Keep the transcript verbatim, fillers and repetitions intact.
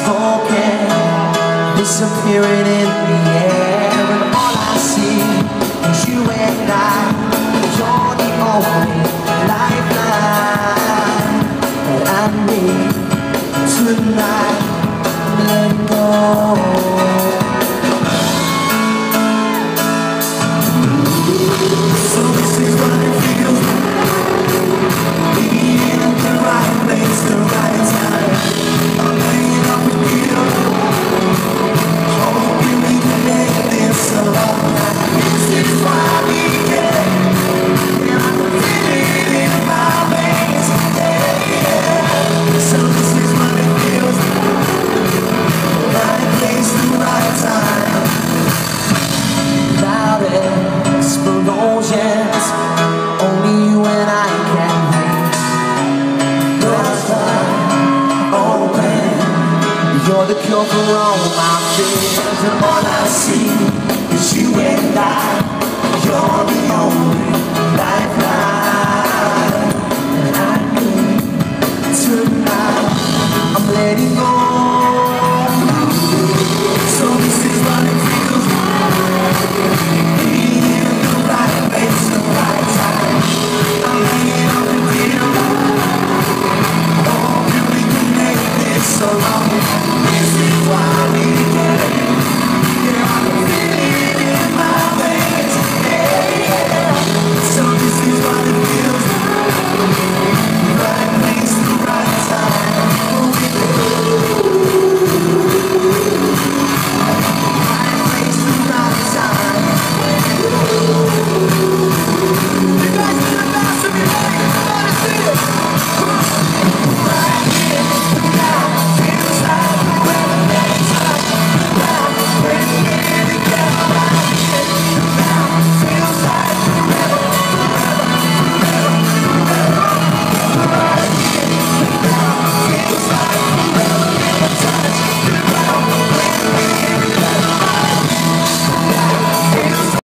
unspoken, disappearing in the air. And all I see is you and I. You're the only lifeline that I need tonight. Let go. So this is what it feels like, being at the right place, the right time. I'm hanging up with you, hoping we can make this a long night. This is why we get, and I can feel it in my veins, yeah, yeah. So this is what it feels like, right place, the right time. Loud explosions, only you and I can reach. Doors wide open, you're the cure for all my fears. And all I see is you and I. You're the only lifeline that I need tonight. I'm letting go. So this is what it feels like, being in the right place, the right time. I'm hanging up with you, hoping we can make this so long. This is why